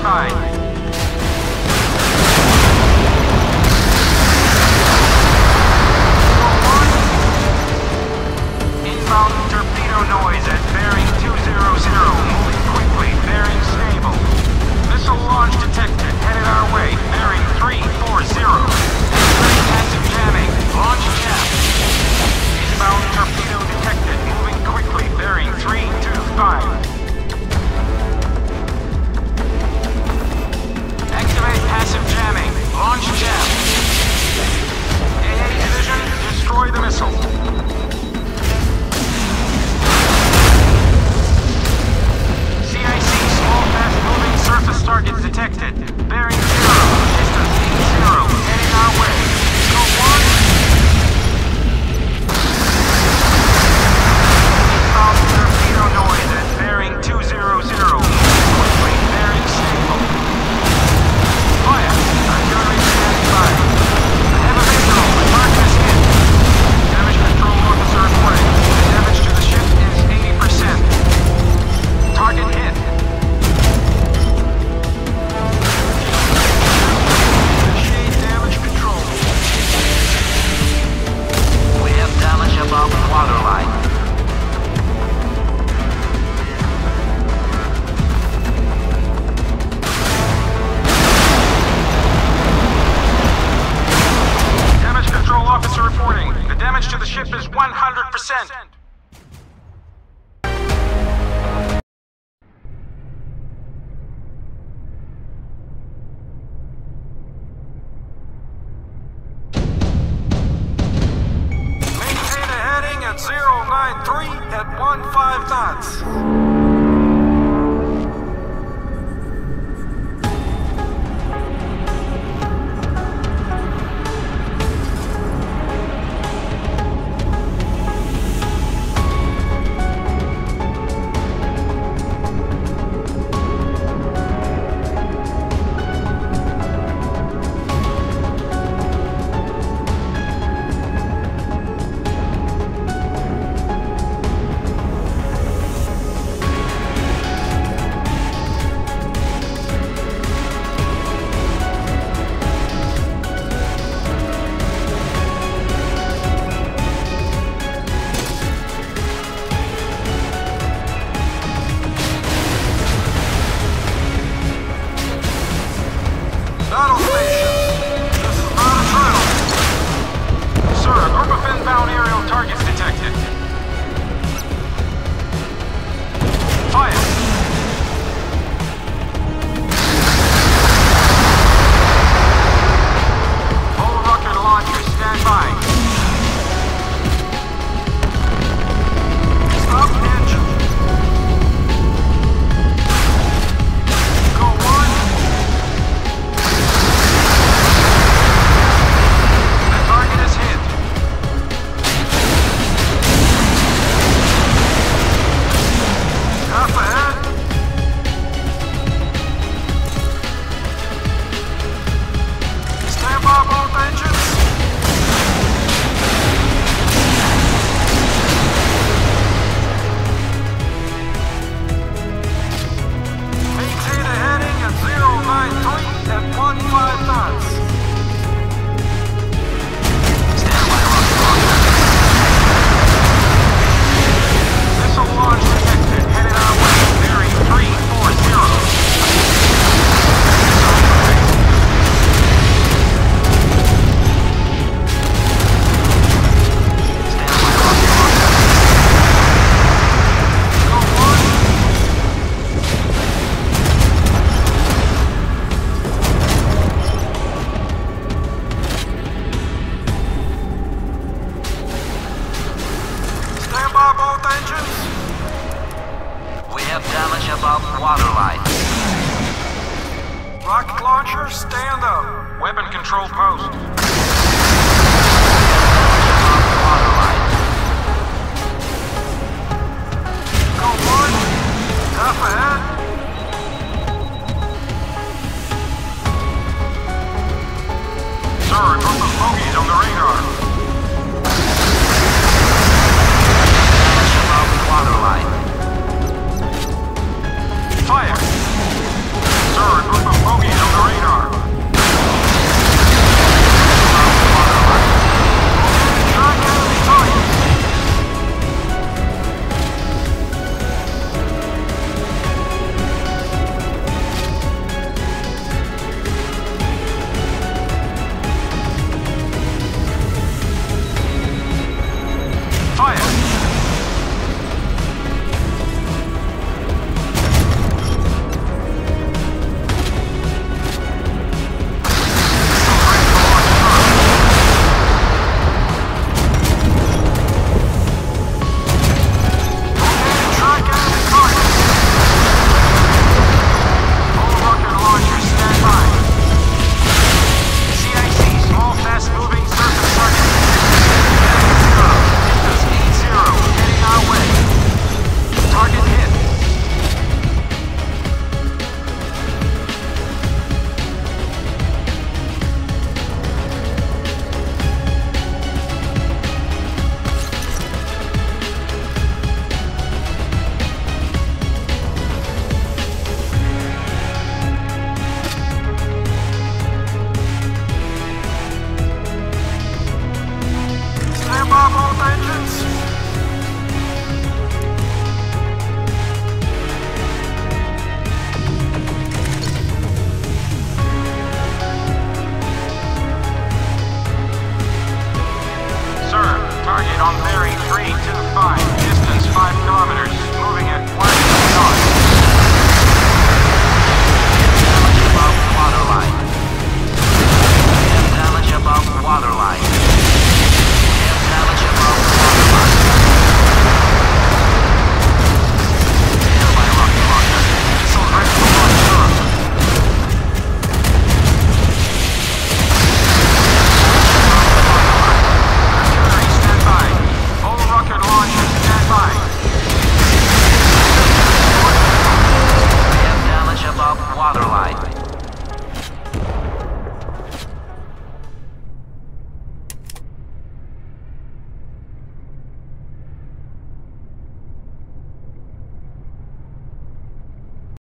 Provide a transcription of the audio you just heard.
side. Inbound torpedo noise at bearing 200. Moving quickly, bearing stable. Missile launch detected. Headed our way. Bearing 340. Passive jamming. Launch jam. Inbound torpedo detected. Moving quickly. Bearing 325. Activate passive jamming. Launch jam. AA division, destroy the missile. CIC, small fast-moving surface targets detected. Bearing 0, distance 80, heading our way. Go 1. Inbound torpedo noise at bearing 200. Quickly, bearing stable. Fire, artillery standing by. I have a visual, the target is hit. Damage control officer reporting. The damage to the ship is 80%. Target hit. Initiate damage control. We have damage above the waterline. Damage control officer reporting. The damage to the ship is 100%. Maintain a heading at 093 at 15 knots. Battle stations. This is not a drill. Sir, a group of inbound aerial targets detected. Fire. All rocket launchers stand by. Stop engine. Go 1. Damage above waterline. Rocket launcher, stand up. Weapon control post. Waterline. Go 1. Half ahead.